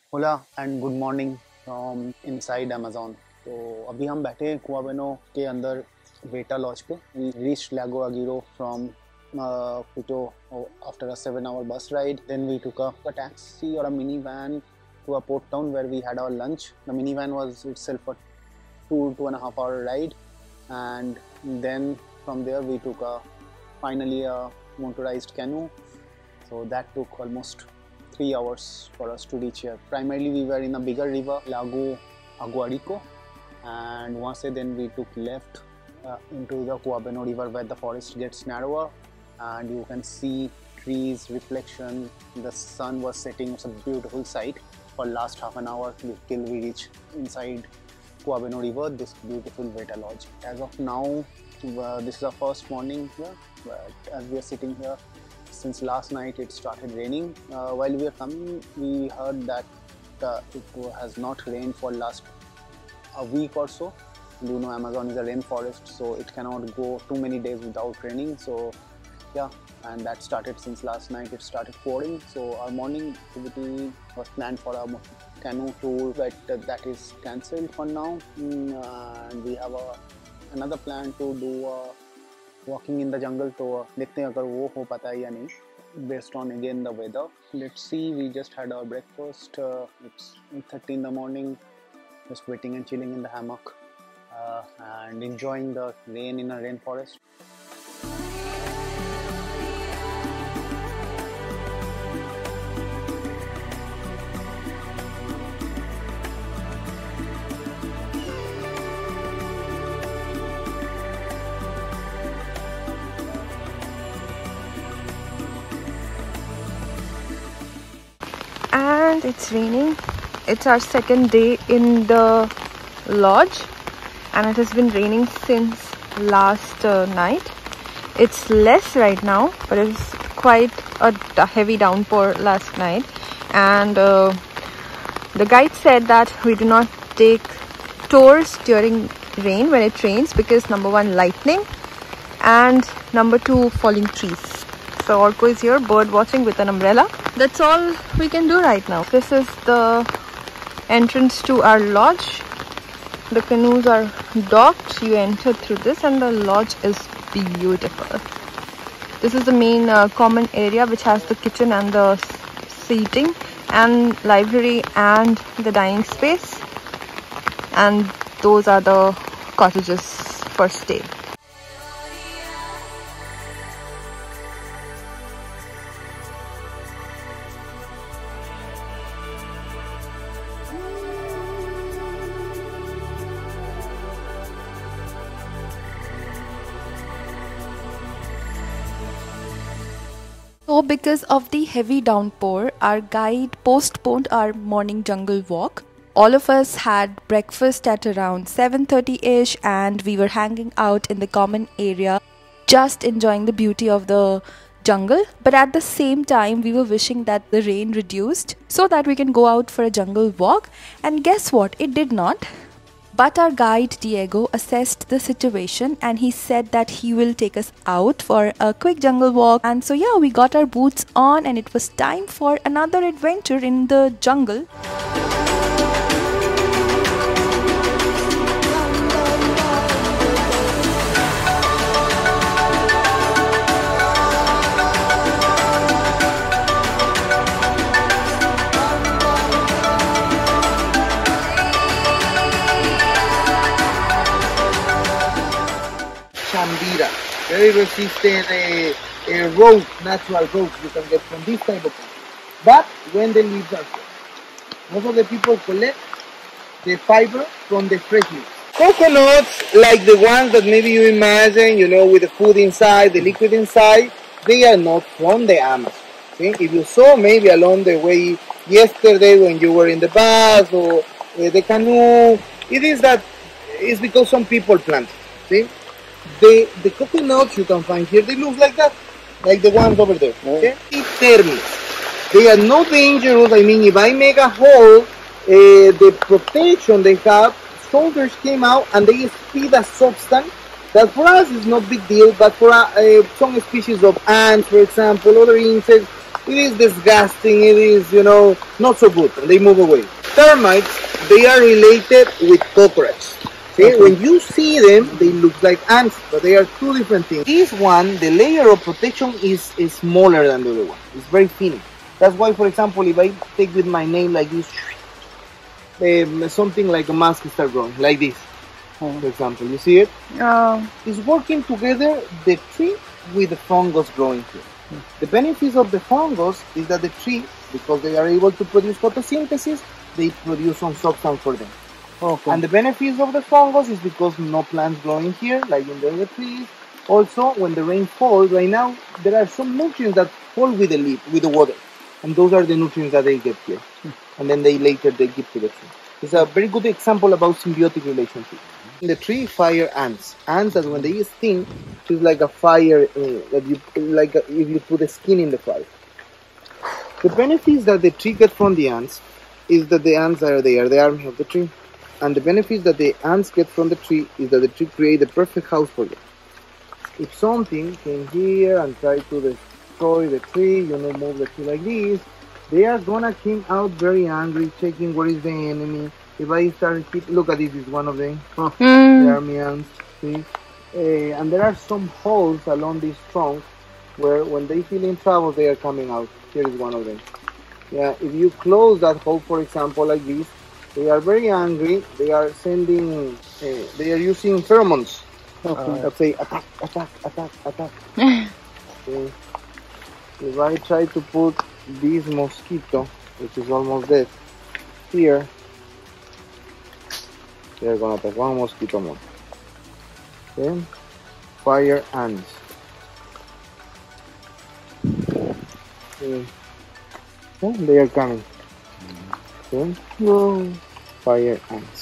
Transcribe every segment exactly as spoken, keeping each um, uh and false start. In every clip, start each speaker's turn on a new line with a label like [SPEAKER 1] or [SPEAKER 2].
[SPEAKER 1] Hola and good morning from inside Amazon. तो अभी हम बैठे हैं कुआबेनो के अंदर वेटा लॉज पे. We reached Lago Agiro from uh, Quito after a seven-hour bus ride. Then we took a, a taxi or a minivan to a port town where we had our lunch. The minivan was itself a two two and a half hour ride, and then from there we took a finally a motorized canoe. So that took almost three hours for us to reach here. Primarily we were in a bigger river, Lago Aguarico, and once then we took left uh, into the Cuabeno river where the forest gets narrower and you can see trees, reflection. The sun was setting. It's a beautiful sight. For last half an hour till we reach inside Cuabeno river, this beautiful Veta lodge. As of now, uh, this is our first morning here, but as we are sitting here, since last night it started raining. Uh, while we were coming, we heard that uh, it has not rained for last a week or so. You know, Amazon is a rainforest, so it cannot go too many days without raining. So yeah, and that started since last night. It started pouring. So our morning activity was planned for our canoe tour, but uh, that is cancelled for now. Mm, uh, and we have a, another plan to do a walking in the jungle. तो देखते हैं अगर वो हो पाता है या नहीं, based on again the weather. Let's see. We just had our breakfast. Uh, it's eight thirty in the morning. Just waiting and chilling in the hammock uh, and enjoying the rain in a rainforest.
[SPEAKER 2] And it's raining. It's our second day in the lodge and it has been raining since last uh, night. It's less right now, but it's quite a heavy downpour last night, and uh, the guide said that we do not take tours during rain when it rains because number one, lightning, and number two, falling trees. So Orko is here bird watching with an umbrella. That's all we can do right now. This is the entrance to our lodge. The canoes are docked. You enter through this and the lodge is beautiful. This is the main uh, common area which has the kitchen and the seating and library and the dining space. And those are the cottages for stay. So because of the heavy downpour, our guide postponed our morning jungle walk. All of us had breakfast at around seven thirty ish and we were hanging out in the common area, just enjoying the beauty of the jungle. But at the same time, we were wishing that the rain reduced so that we can go out for a jungle walk. And guess what? It did not. But our guide Diego assessed the situation and he said that he will take us out for a quick jungle walk. And so yeah, we got our boots on and it was time for another adventure in the jungle.
[SPEAKER 3] Very resistant uh, uh, rope, natural rope you can get from this type of thing. But when the leaves are fresh, most of the people collect the fiber from the fresh leaves. Coconuts, like the ones that maybe you imagine, you know, with the food inside, the liquid inside, they are not from the Amazon. See? If you saw maybe along the way yesterday when you were in the bus or uh, the canoe, it is that it's because some people plant. See? The, the coconuts you can find here, they look like that, like the ones over there, okay? Thermos. They are not dangerous. I mean, if I make a hole, uh, the protection they have, soldiers came out and they speed a substance that for us is not big deal, but for uh, some species of ants, for example, other insects, it is disgusting, it is, you know, not so good, and they move away. Termites, they are related with cockroaches. Okay? Okay. When you see them, they look like ants, but they are two different things. This one, the layer of protection is, is smaller than the other one. It's very thin. That's why, for example, if I take with my nail like this, um, something like a mask start growing, like this. For example, you see it?
[SPEAKER 2] Oh.
[SPEAKER 3] It's working together, the tree with the fungus growing here. Mm. The benefits of the fungus is that the tree, because they are able to produce photosynthesis, they produce some substance for them. Okay. And the benefits of the fungus is because no plants growing here, like in the other trees. Also, when the rain falls, right now, there are some nutrients that fall with the leaf, with the water. And those are the nutrients that they get here. Mm. And then they later they give to the tree. It's a very good example about symbiotic relationship. In the tree, fire ants. Ants that when they sting, it's like a fire uh, that you like a, if you put a skin in the fire. The benefits that the tree get from the ants is that the ants are there, the army of the tree, and the benefits that the ants get from the tree is that the tree create the perfect house for them. If something came here and try to destroy the tree, you know, move the tree like this, they are gonna come out very angry, checking where is the enemy. If I start keep look at this, is one of them. Oh, mm. The army ants. See, uh, and there are some holes along this trunk where, when they feel in trouble, they are coming out. Here is one of them. Yeah, if you close that hole, for example, like this, they are very angry. They are sending. Uh, they are using pheromones. Okay. That say attack, attack, attack, attack. Okay. If I try to put this mosquito, which is almost dead, here. They're gonna attack one mosquito more. Okay. Fire ants. Okay. Okay. They are coming. Okay. Whoa. Fire ants.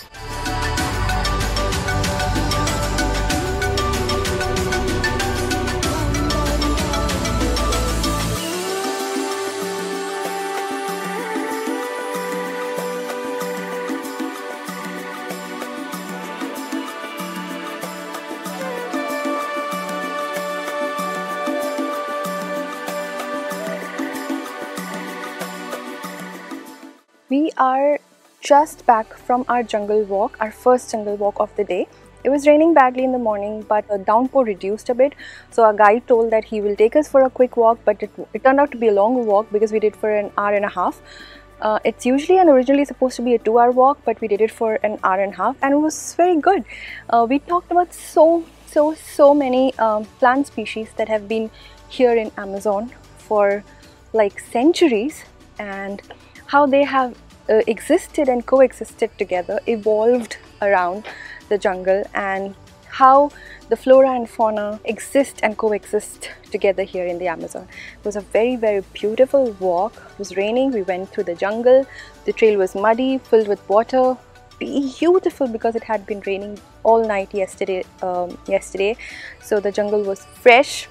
[SPEAKER 2] We are just back from our jungle walk, our first jungle walk of the day. It was raining badly in the morning, but the downpour reduced a bit. So our guide told that he will take us for a quick walk, but it, it turned out to be a long walk because we did for an hour and a half. Uh, it's usually and originally supposed to be a two hour walk, but we did it for an hour and a half and it was very good. Uh, we talked about so, so, so many um, plant species that have been here in Amazon for like centuries, and how they have uh, existed and coexisted together, evolved around the jungle, and how the flora and fauna exist and coexist together here in the Amazon. It was a very, very beautiful walk. It was raining, we went through the jungle, the trail was muddy, filled with water, beautiful because it had been raining all night yesterday. Um, yesterday, so the jungle was fresh.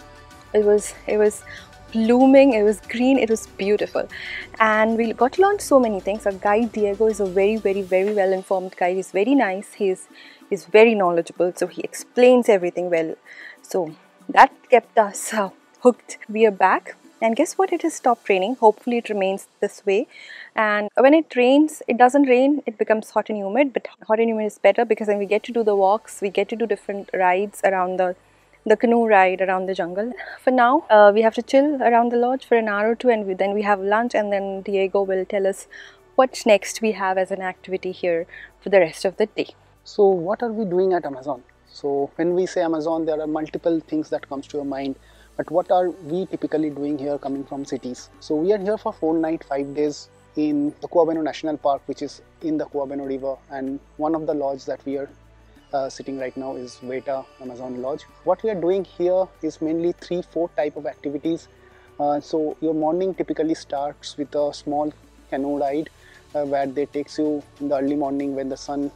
[SPEAKER 2] It was, it was blooming, it was green, it was beautiful, and we got to learn so many things. Our guide Diego is a very, very, very well informed guy. He's very nice, he's, he's very knowledgeable, so he explains everything well. So that kept us uh, hooked. We are back, and guess what? It has stopped raining. Hopefully it remains this way. And when it rains, it doesn't rain, it becomes hot and humid, but hot and humid is better because then we get to do the walks, we get to do different rides around the the canoe ride around the jungle. For now, uh, we have to chill around the lodge for an hour or two, and we, then we have lunch, and then Diego will tell us what next we have as an activity here for the rest of the day.
[SPEAKER 1] So what are we doing at Amazon? So when we say Amazon, there are multiple things that comes to your mind, but what are we typically doing here coming from cities? So we are here for four nights, five days in the Cuabeno National Park, which is in the Cuabeno River, and one of the lodges that we are Uh, sitting right now is Veta Amazon Lodge. What we are doing here is mainly three, four type of activities. Uh, so your morning typically starts with a small canoe ride uh, where they takes you in the early morning when the sun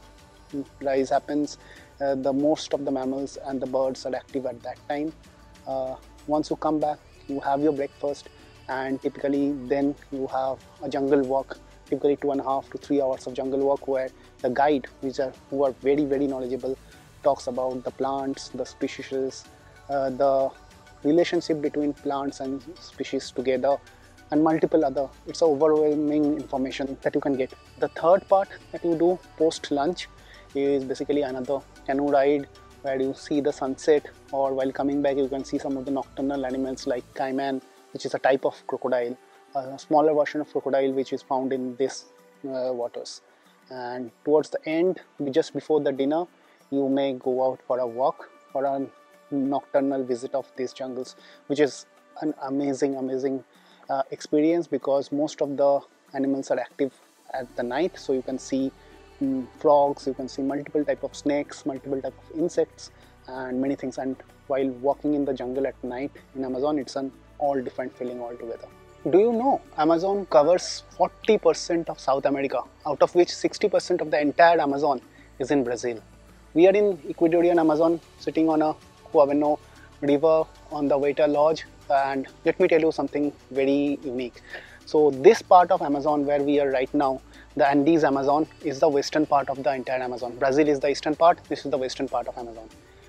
[SPEAKER 1] rise happens. Uh, the most of the mammals and the birds are active at that time. Uh, once you come back, you have your breakfast, and typically then you have a jungle walk. Typically two and a half to three hours of jungle walk, where the guide, which are who are very, very knowledgeable, talks about the plants, the species, uh, the relationship between plants and species together, and multiple other. It's overwhelming information that you can get. The third part that you do post lunch is basically another canoe ride where you see the sunset, or while coming back you can see some of the nocturnal animals like caiman, which is a type of crocodile, a smaller version of crocodile which is found in these uh, waters. And towards the end, just before the dinner, you may go out for a walk, for a nocturnal visit of these jungles, which is an amazing amazing uh, experience, because most of the animals are active at the night. So you can see um, frogs, you can see multiple type of snakes, multiple type of insects, and many things. And while walking in the jungle at night in Amazon, it's an all different feeling altogether. Do you know Amazon covers forty percent of South America, out of which sixty percent of the entire Amazon is in Brazil. We are in Ecuadorian Amazon, sitting on a Cuaveno river on the Veta Lodge, and let me tell you something very unique. So this part of Amazon where we are right now, the Andes Amazon, is the western part of the entire Amazon. Brazil is the eastern part, this is the western part of Amazon.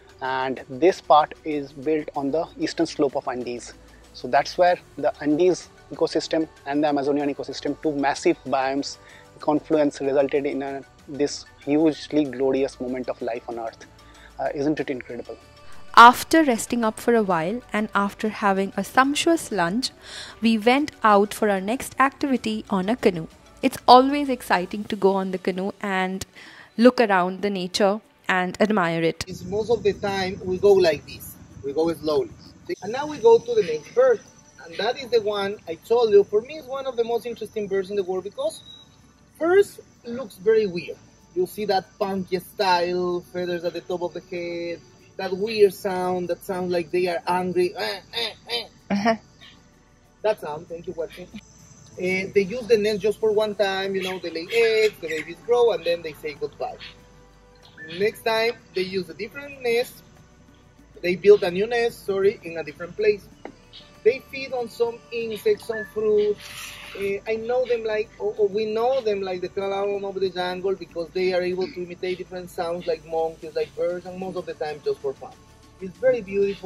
[SPEAKER 1] And this part is built on the eastern slope of Andes. So that's where the Andes ecosystem and the Amazonian ecosystem, two massive biomes confluence, resulted in a, this hugely glorious moment of life on Earth. Uh, isn't it incredible?
[SPEAKER 2] After resting up for a while and after having a sumptuous lunch, we went out for our next activity on a canoe. It's always exciting to go on the canoe and look around the nature and admire it.
[SPEAKER 3] Most of the time we go like this, we go slowly. And now we go to the next bird, and that is the one I told you, for me is one of the most interesting birds in the world, because first it looks very weird. You see that punky style, feathers at the top of the head, that weird sound that sounds like they are angry. Eh, eh, eh. Uh-huh. That sound, thank you, watching. And they use the nest just for one time, you know, they lay eggs, the babies grow, and then they say goodbye. Next time, they use a different nest. They build a new nest, sorry, in a different place. They feed on some insects, some fruit. Uh, I know them like, or, or we know them like the clown of the jungle, because they are able to imitate different sounds like monkeys, like birds, and most of the time just for fun. It's very beautiful.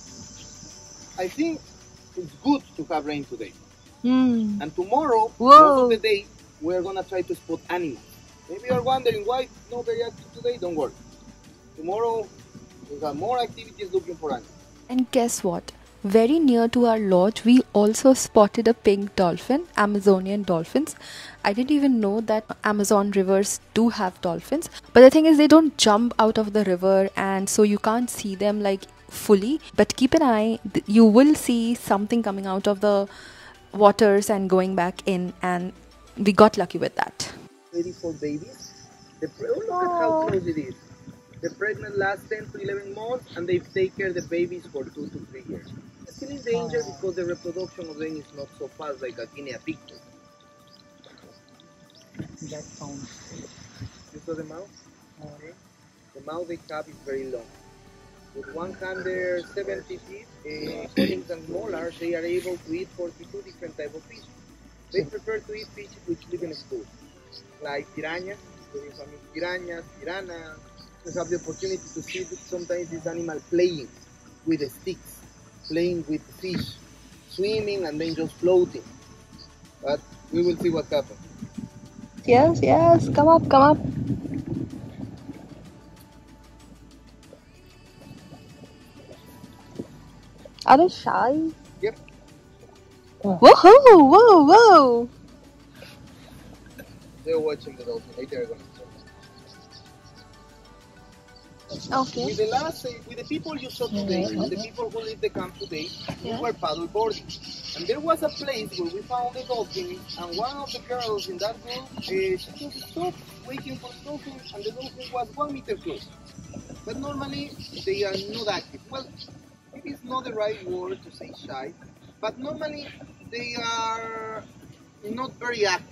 [SPEAKER 3] I think it's good to have rain today. Mm. And tomorrow, most of the day, we're gonna try to spot animals. Maybe you're wondering why no very active today. Don't worry. Tomorrow, we have more activities looking for animals.
[SPEAKER 2] And guess what? Very near to our lodge, we also spotted a pink dolphin, Amazonian dolphins. I didn't even know that Amazon rivers do have dolphins. But the thing is, they don't jump out of the river, and so you can't see them like fully. But keep an eye, you will see something coming out of the waters and going back in, and we got lucky with that.
[SPEAKER 3] Ready for babies? The look at how close it is. The pregnant lasts ten to eleven months, and they take care of the babies for two to three years. It's still in danger oh. because the reproduction of them is not so fast like a guinea pig.
[SPEAKER 1] That sounds.
[SPEAKER 3] You saw the mouth? Okay. The mouth they have is very long. With one hundred seventy feet, uh, collings and molars, they are able to eat forty-two different types of fish. They prefer to eat fish which live in schools, like piranhas. Piranhas, piranhas. We have the opportunity to see sometimes this animal playing with the sticks, playing with fish, swimming and then just floating. But we will see what happens.
[SPEAKER 2] Yes, yes, come up, come up. Are they shy?
[SPEAKER 3] Yep.
[SPEAKER 2] Whoa, whoa, whoa.
[SPEAKER 3] They're watching the dolphin. Later they're going to
[SPEAKER 2] Okay.
[SPEAKER 3] With the last, uh, with the people you saw today, mm-hmm. the people who leave the camp today, yeah. we were paddle boarding, and there was a place where we found the dolphin, and one of the girls in that group, uh, she just stopped waiting for the dolphin, and the dolphin was one meter close. But normally they are not active. Well, it is not the right word to say shy, but normally they are not very active.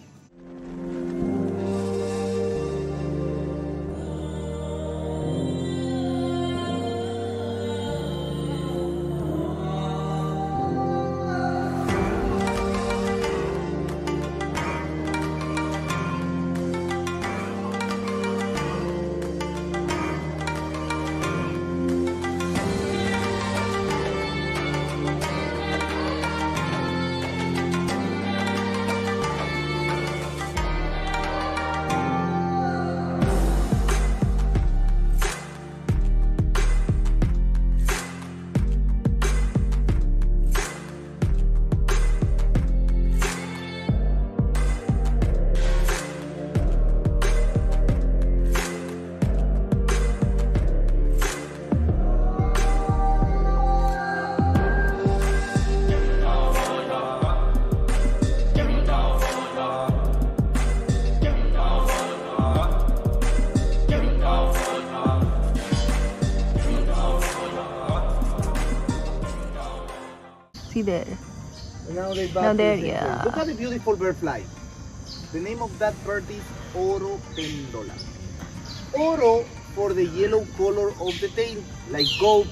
[SPEAKER 2] See there.
[SPEAKER 3] Now they
[SPEAKER 2] Now
[SPEAKER 3] back
[SPEAKER 2] there,
[SPEAKER 3] to the same
[SPEAKER 2] yeah.
[SPEAKER 3] place. Look at the beautiful bird fly. The name of that bird is Oro pendola. Oro for the yellow color of the tail, like gold.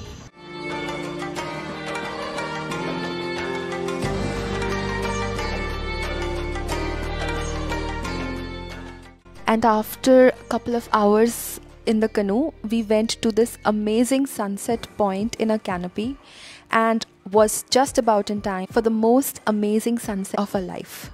[SPEAKER 2] And after a couple of hours in the canoe, we went to this amazing sunset point in a canopy and was just about in time for the most amazing sunset of our life.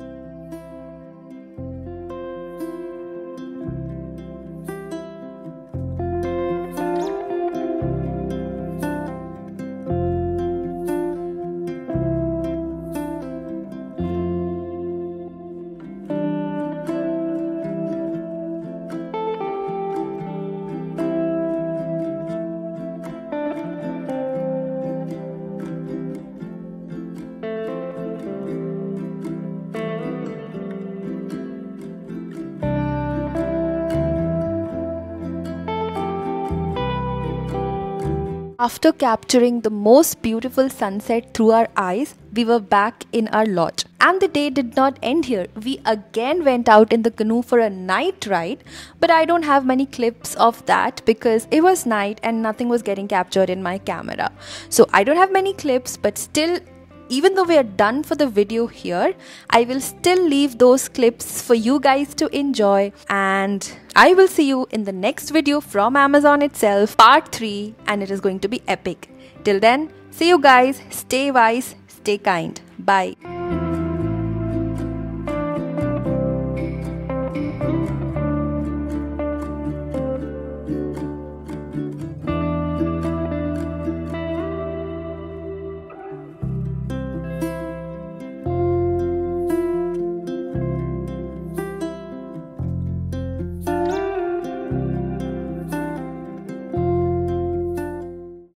[SPEAKER 2] After capturing the most beautiful sunset through our eyes, we were back in our lodge. And the day did not end here. We again went out in the canoe for a night ride, but I don't have many clips of that because it was night and nothing was getting captured in my camera. So I don't have many clips, but still, even though we are done for the video here, I will still leave those clips for you guys to enjoy, and I will see you in the next video from Amazon itself, part three, and it is going to be epic. Till then, see you guys, stay wise, stay kind. Bye.